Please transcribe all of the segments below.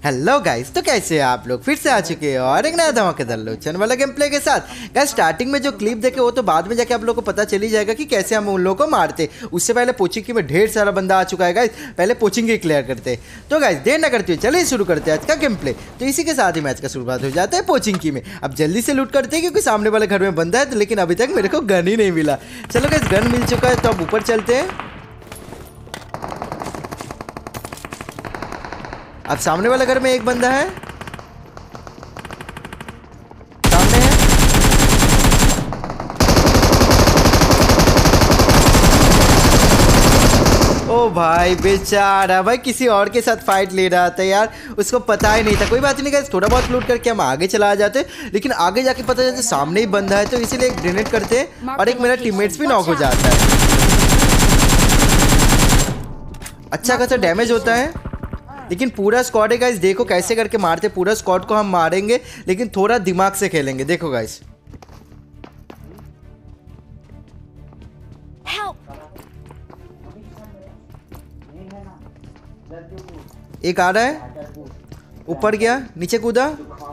Hello guys, तो कैसे हैं आप लोग? फिर से आ चुके हैं और एक नया धमाकेदार लोचन वाला गेम प्ले के साथ। गाइस स्टार्टिंग में जो क्लिप देखे वो तो बाद में जाके आप लोगों को पता चल ही जाएगा कि कैसे हम उन लोगों को मारते। उससे पहले पोचिंकी में ढेर सारा बंदा आ चुका है गाइस, पहले पोचिंकी क्लियर करते। तो गाइस देर ना करते हुए चलिए शुरू करते हैं आज का गेम प्ले। तो इसी के साथ ही मैच का शुरुआत हो जाता है पोचिंकी में। अब जल्दी से लूट करते हैं क्योंकि सामने वाले घर में बंदा है, लेकिन अभी तक मेरे को गन ही नहीं मिला। चलो गाइस गन मिल चुका है तो अब ऊपर चलते हैं। अब सामने वाले घर में एक बंदा है, सामने है। ओ भाई बेचारा, भाई किसी और के साथ फाइट ले रहा था यार, उसको पता ही नहीं था। कोई बात नहीं गाइस, थोड़ा बहुत लूट करके हम आगे चला जाते, लेकिन आगे जाके पता चलता सामने ही बंदा है, तो इसीलिए एक ग्रेनेड करते हैं और एक मेरा टीममेट्स भी नॉक हो जाता है। अच्छा खासा डैमेज होता है, लेकिन पूरा स्क्वाड है गाइस। देखो कैसे करके मारते, पूरा स्क्वाड को हम मारेंगे लेकिन थोड़ा दिमाग से खेलेंगे। देखो गाइस एक आ रहा है, ऊपर गया, नीचे कूदा।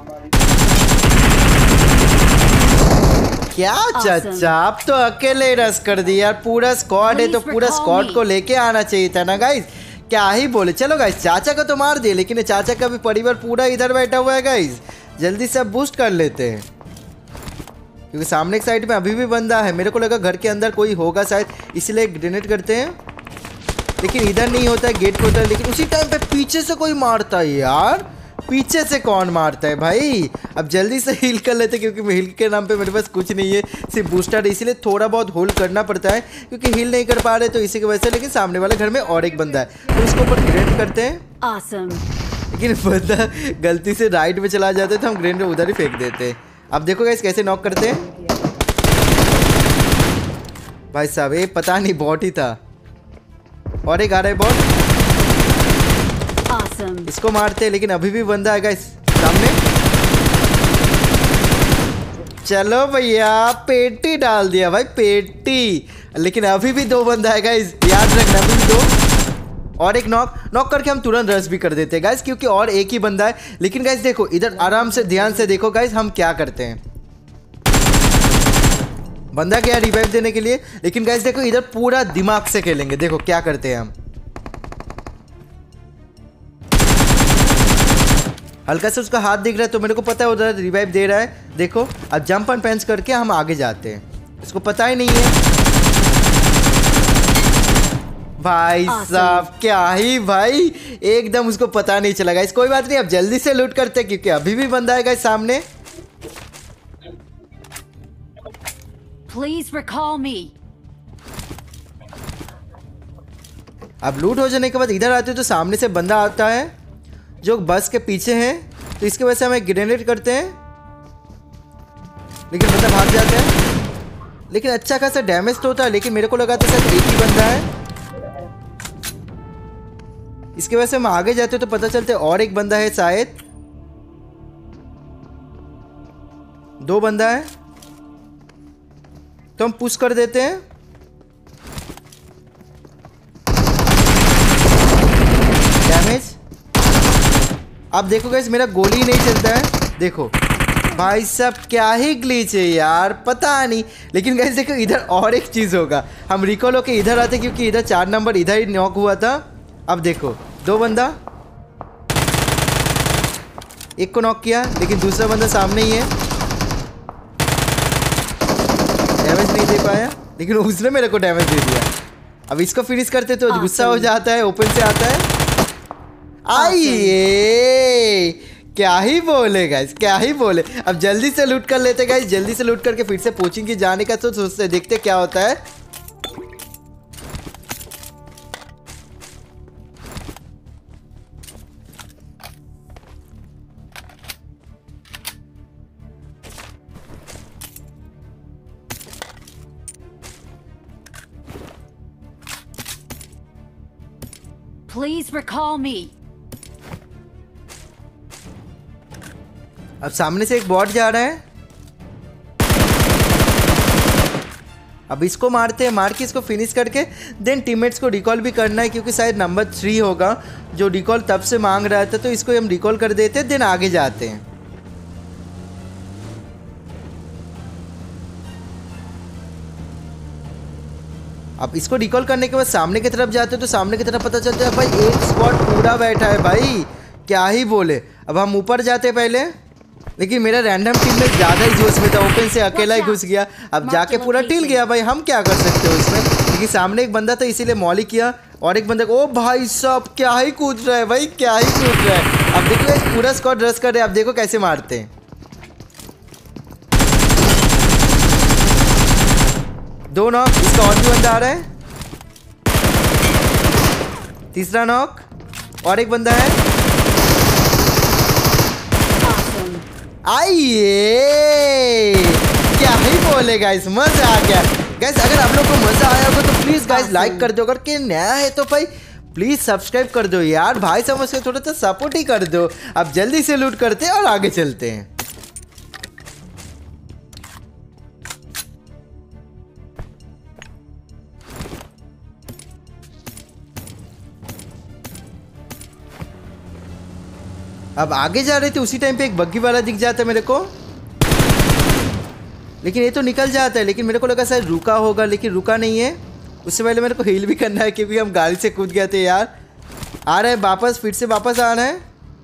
क्या चाचा, आप तो अकेले रस कर दिया यार। पूरा स्क्वाड है तो पूरा स्क्वाड को लेके आना चाहिए था ना गाइस, क्या ही बोले। चलो गाइस चाचा का तो मार दिए, लेकिन चाचा का भी परिवार पूरा इधर बैठा हुआ है गाइस। जल्दी से बूस्ट कर लेते हैं क्योंकि सामने की साइड में अभी भी बंदा है। मेरे को लगा घर के अंदर कोई होगा शायद, इसलिए ग्रेनेड करते हैं, लेकिन इधर नहीं होता है, गेट पे होता है। लेकिन उसी टाइम पे पीछे से कोई मारता है यार। पीछे से कौन मारता है भाई? अब जल्दी से हील कर लेते क्योंकि हील के नाम पे मेरे पास कुछ नहीं है, सिर्फ बूस्टर है, इसीलिए थोड़ा बहुत होल्ड करना पड़ता है क्योंकि हील नहीं कर पा रहे, तो इसी की वजह से। लेकिन सामने वाले घर में और एक बंदा है तो उसके ऊपर ग्रेनेड करते हैं। awesome. लेकिन बंदा गलती से राइट में चला जाता है तो हम ग्रेनेड उधर ही फेंक देते हैं। अब देखो गाइस कैसे नॉक करते हैं। भाई साहब ये पता नहीं बॉट ही था, और एक आ रहा है बॉट। awesome. इसको मारते हैं, लेकिन अभी भी बंदा है गाइस सामने। चलो भैया पेटी डाल दिया भाई, पेटी। लेकिन अभी भी दो बंदा है गाइस, याद रखना अभी भी दो। और एक नॉक करके हम तुरंत रश भी कर देते हैं गाइस क्योंकि और एक ही बंदा है। लेकिन गाइस देखो इधर आराम से ध्यान से देखो गाइस हम क्या करते हैं। बंदा गया रिवाइव देने के लिए, लेकिन गाइस देखो इधर पूरा दिमाग से खेलेंगे। देखो क्या करते हैं हम, हल्का से उसका हाथ दिख रहा है तो मेरे को पता है उधर रिवाइव दे रहा है। देखो अब जंप एंड पेंच करके हम आगे जाते हैं, इसको पता ही नहीं है। भाई साहब क्या ही भाई, एकदम उसको पता नहीं चला गाइस। कोई बात नहीं, अब जल्दी से लूट करते हैं क्योंकि अभी भी बंदा है गाइस सामने। Please recall me. अब लूट हो जाने के बाद इधर आते तो सामने से बंदा आता है जो बस के पीछे है, तो इसकी वजह से हम एक ग्रेनेड करते हैं, लेकिन बंदा भाग जाता है। लेकिन अच्छा खासा डैमेज तो होता है, लेकिन मेरे को लगा था शायद एक ही बंदा है। इसकी वजह से हम आगे जाते तो पता चलता है और एक बंदा है, शायद दो बंदा है, तो हम पुश कर देते हैं। डैमेज। अब देखो गाइस मेरा गोली नहीं चलता है। देखो भाई साहब क्या ही ग्लिच है यार, पता नहीं। लेकिन गाइस देखो इधर और एक चीज़ होगा, हम रिकॉल होके इधर आते क्योंकि इधर 4 नंबर इधर ही नॉक हुआ था। अब देखो दो बंदा, एक को नॉक किया लेकिन दूसरा बंदा सामने ही है, डैमेज नहीं दे पाया, लेकिन उसने मेरे को डैमेज दे दिया। अब इसको फिनिश करते तो गुस्सा हो जाता है, ओपन से आता है। आइए क्या ही बोले गाइस, क्या ही बोले। अब जल्दी से लूट कर लेते गाइस, जल्दी से लूट करके फिर से कोचिंग की जाने का तो सोचते, देखते क्या होता है। Please recall me. अब सामने से एक बॉट जा रहा है, अब इसको मारते हैं, मार के इसको फिनिश करके देन टीममेट्स को रिकॉल भी करना है, क्योंकि शायद नंबर 3 होगा जो रिकॉल तब से मांग रहा था, तो इसको हम रिकॉल कर देते हैं देन आगे जाते हैं। अब इसको रिकॉल करने के बाद सामने की तरफ जाते हैं, तो सामने की तरफ पता चलता है भाई एक स्क्वाड पूरा बैठा है भाई, क्या ही बोले। अब हम ऊपर जाते हैं पहले, लेकिन मेरा रैंडम टीम में ज़्यादा ही जोश में था, ओपन से अकेला ही घुस गया। अब जाके पूरा टिल गया भाई, हम क्या कर सकते हो इसमें, क्योंकि सामने एक बंदा था इसीलिए मॉली किया, और एक बंदा ओ भाई साहब क्या ही कूद रहा है भाई, क्या ही कूद रहा है। अब देखो पूरा स्क्वाड रश कर रहे हैं, अब देखो कैसे मारते हैं। 2 नॉक, इसका और भी बंदा आ रहा है, तीसरा नॉक, और एक बंदा है। आइए क्या ही बोले गाइस, मजा आ गया गाइस। अगर आप लोग को मजा आया होगा तो प्लीज गाइस लाइक कर दो, अगर के नया है तो भाई प्लीज सब्सक्राइब कर दो यार, भाई समझ के थोड़ा सा सपोर्ट ही कर दो। अब जल्दी से लूट करते हैं और आगे चलते हैं। अब आगे जा रहे थे उसी टाइम पे एक बग्गी वाला दिख जाता है मेरे को, लेकिन ये तो निकल जाता है, लेकिन मेरे को लगा शायद रुका होगा, लेकिन रुका नहीं है। उससे पहले मेरे को हील भी करना है, क्योंकि हम गाड़ी से कूद गए थे यार। आ रहे हैं वापस, फिर से वापस आ रहे हैं।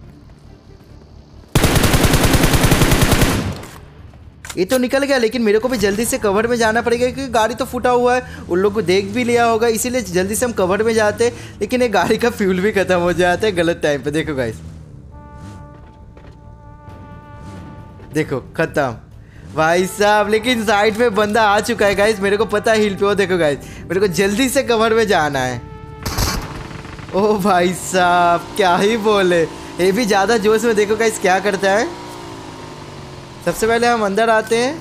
ये तो निकल गया, लेकिन मेरे को भी जल्दी से कवर में जाना पड़ेगा, क्योंकि गाड़ी तो फूटा हुआ है, उन लोग को देख भी लिया होगा, इसीलिए जल्दी से हम कवर में जाते। लेकिन ये गाड़ी का फ्यूल भी खत्म हो जाता है गलत टाइम पे। देखो गाइस, देखो खत्म भाई साहब, लेकिन साइड में बंदा आ चुका है गाइस, मेरे को पता है हिल पे। वो देखो गाइस, मेरे को जल्दी से कवर में जाना है। ओ भाई साहब क्या ही बोले, ये भी ज़्यादा जोश में। देखो गाइस क्या करता है। सबसे पहले हम अंदर आते हैं,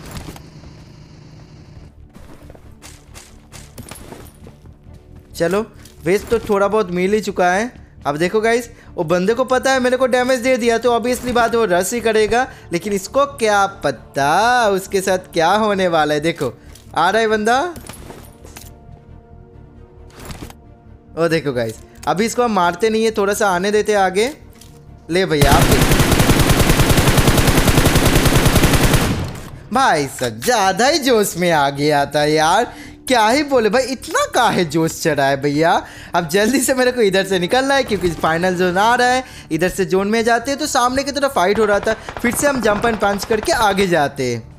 चलो वेस्ट तो थोड़ा बहुत मिल ही चुका है। अब देखो गाइस, वो बंदे को पता है मेरे को डैमेज दे दिया, तो ऑब्वियसली बात है वो रश ही करेगा, लेकिन इसको क्या पता उसके साथ क्या होने वाला है। देखो आ रहा है बंदा, ओ देखो गाइस, अभी इसको हम मारते नहीं है, थोड़ा सा आने देते आगे। ले भैया आप भाई साहब ज़्यादा ही जोश में आ गया था यार, क्या ही बोले भाई, इतना काहे जोश चढ़ा है भैया। अब जल्दी से मेरे को इधर से निकलना है, क्योंकि फाइनल जोन आ रहा है। इधर से जोन में जाते हैं तो सामने की तरफ फाइट हो रहा था, फिर से हम जंप एंड पंच करके आगे जाते हैं।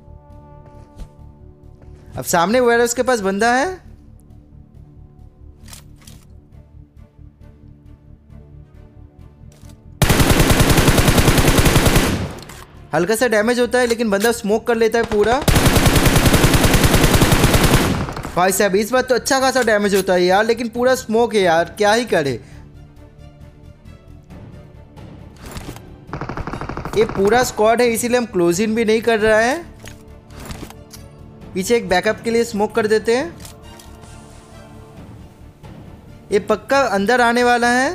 अब सामने वेयर उसके पास बंदा है, हल्का सा डैमेज होता है, लेकिन बंदा स्मोक कर लेता है पूरा। भाई साहब इस बार तो अच्छा खासा डैमेज होता है यार, लेकिन पूरा स्मोक है यार, क्या ही करे। ये पूरा स्क्वाड है, इसीलिए हम क्लोज इन भी नहीं कर रहा है। पीछे एक बैकअप के लिए स्मोक कर देते हैं। ये पक्का अंदर आने वाला है,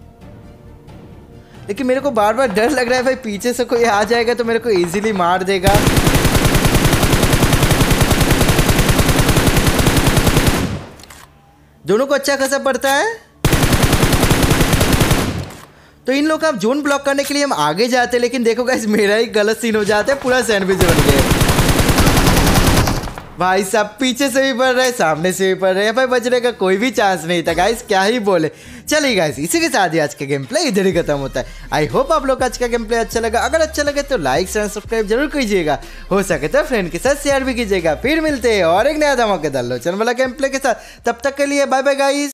लेकिन मेरे को बार बार डर लग रहा है भाई, पीछे से कोई आ जाएगा तो मेरे को इजीली मार देगा। दोनों को अच्छा खासा पड़ता है, तो इन लोग का जोन ब्लॉक करने के लिए हम आगे जाते हैं। लेकिन देखो गाइस, मेरा ही गलत सीन हो जाता है, पूरा सैंडविच बन गया। भाई साहब पीछे से भी पड़ रहा है, सामने से भी पड़ रहा है भाई, बचने का कोई भी चांस नहीं था गाइस, क्या ही बोले। चलिए गाइस, इसी के साथ ही आज का गेम प्ले इधर ही खत्म होता है। आई होप आप लोग आज का गेम प्ले अच्छा लगा। अगर अच्छा लगे तो लाइक शेयर सब्सक्राइब जरूर कीजिएगा, हो सके तो फ्रेंड के साथ शेयर भी कीजिएगा। फिर मिलते हैं और एक नया धमाकेदार लोचन वाला गेम प्ले के साथ, तब तक के लिए बाय बाय गाइस।